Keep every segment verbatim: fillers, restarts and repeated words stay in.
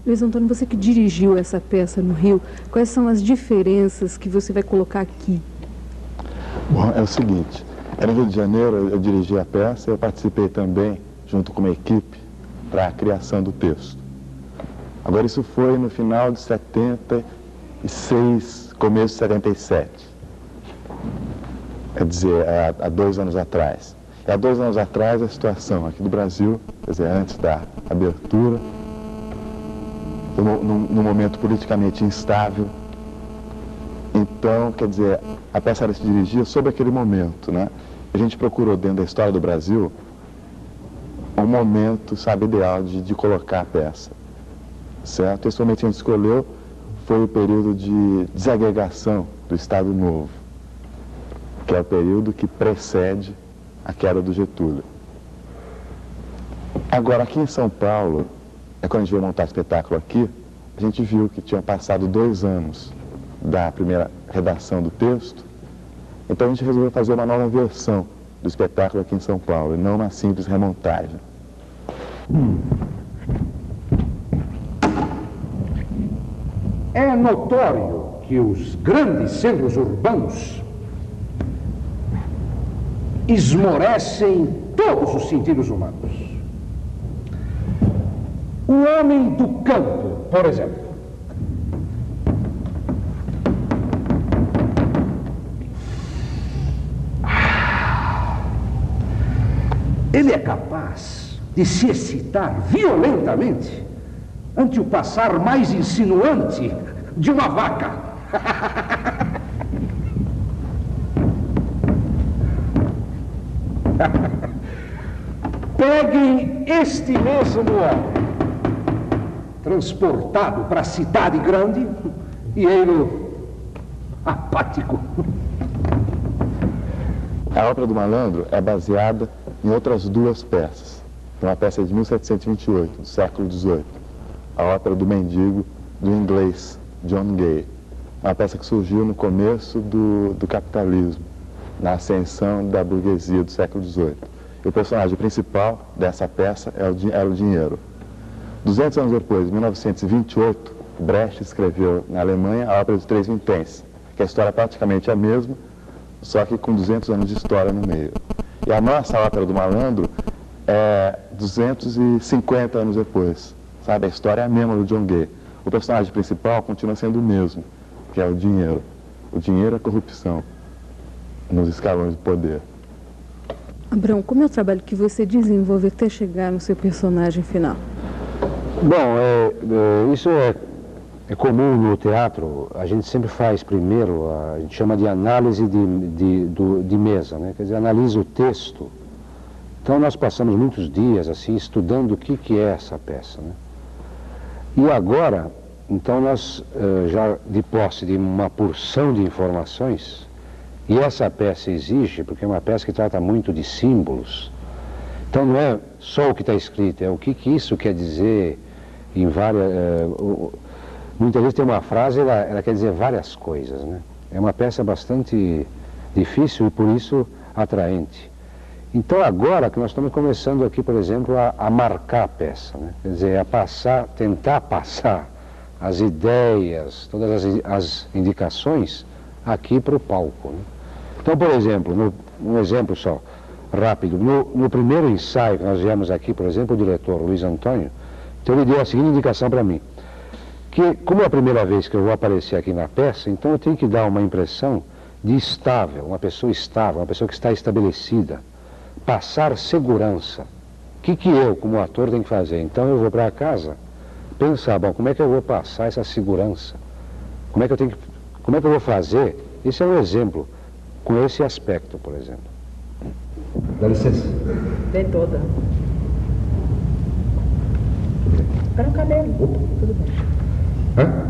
Luiz Antônio, você que dirigiu essa peça no Rio, quais são as diferenças que você vai colocar aqui? Bom, é o seguinte, no Rio de Janeiro eu dirigi a peça e eu participei também, junto com uma equipe, para a criação do texto. Agora isso foi no final de setenta e seis, começo de setenta e sete. Quer dizer, há, há dois anos atrás. E há dois anos atrás a situação aqui do Brasil, quer dizer, antes da abertura, num momento politicamente instável. Então, quer dizer, a peça ela se dirigia sobre aquele momento, né? A gente procurou, dentro da história do Brasil, um momento, sabe, ideal de, de colocar a peça, certo? Esse momento que a gente escolheu foi o período de desagregação do Estado Novo, que é o período que precede a queda do Getúlio. Agora, aqui em São Paulo, é quando a gente veio montar o espetáculo aqui, a gente viu que tinha passado dois anos da primeira redação do texto, então a gente resolveu fazer uma nova versão do espetáculo aqui em São Paulo, e não uma simples remontagem. É notório que os grandes centros urbanos esmorecem todos os sentidos humanos. O homem do campo, por exemplo, ele é capaz de se excitar violentamente ante o passar mais insinuante de uma vaca. Peguem este mesmo homem, transportado para a cidade grande, e ele apático. A Ópera do Malandro é baseada em outras duas peças. Uma peça de mil setecentos e vinte e oito, do século dezoito, a Ópera do Mendigo, do inglês John Gay. Uma peça que surgiu no começo do, do capitalismo, na ascensão da burguesia do século dezoito. E o personagem principal dessa peça é o, era o dinheiro. duzentos anos depois, em mil novecentos e vinte e oito, Brecht escreveu na Alemanha a Ópera dos Três Vinténs, que a história é praticamente a mesma, só que com duzentos anos de história no meio. E a nossa Ópera do Malandro é duzentos e cinquenta anos depois, sabe? A história é a mesma do John Gay. O personagem principal continua sendo o mesmo, que é o dinheiro. O dinheiro é a corrupção nos escalões de poder. Abrão, como é o trabalho que você desenvolve até chegar no seu personagem final? Bom, é, é, isso é, é comum no teatro. A gente sempre faz primeiro, a, a gente chama de análise de, de, do, de mesa, né? Quer dizer, analisa o texto. Então nós passamos muitos dias assim estudando o que, que é essa peça, né? E agora, então nós uh, já de posse de uma porção de informações, e essa peça exige, porque é uma peça que trata muito de símbolos, então não é só o que está escrito, é o que, que isso quer dizer em várias... Uh, muitas vezes tem uma frase, ela, ela quer dizer várias coisas, né? É uma peça bastante difícil e por isso atraente. Então agora que nós estamos começando aqui, por exemplo, a, a marcar a peça, né? Quer dizer, a passar, tentar passar as ideias, todas as, as indicações aqui para o palco, né? Então, por exemplo, no, um exemplo só, rápido, no, no primeiro ensaio que nós viemos aqui, por exemplo, o diretor Luiz Antônio, então ele deu a seguinte indicação para mim, que como é a primeira vez que eu vou aparecer aqui na peça, então eu tenho que dar uma impressão de estável, uma pessoa estável, uma pessoa que está estabelecida, passar segurança. O que, que eu, como ator, tenho que fazer? Então eu vou para casa pensar, bom, como é que eu vou passar essa segurança? Como é que eu tenho que, como é que eu vou fazer? Esse é um exemplo, com esse aspecto, por exemplo. Dá licença. Vem toda. Para o cabelo. Opa. Tudo bem. Hã?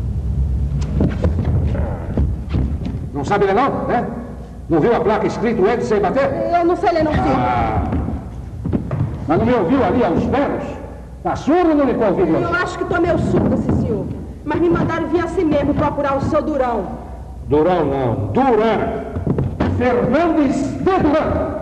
Não sabe ler não, né? Não viu a placa escrito entre sem bater? Eu não sei ler, não, filho. Ah. Mas não me ouviu ali aos berros? Tá surdo ou não me convidou? Eu acho que tô meio surdo, sim, senhor. Mas me mandaram vir assim mesmo procurar o seu Durão. Durão não, Duran. Fernandes de Duran.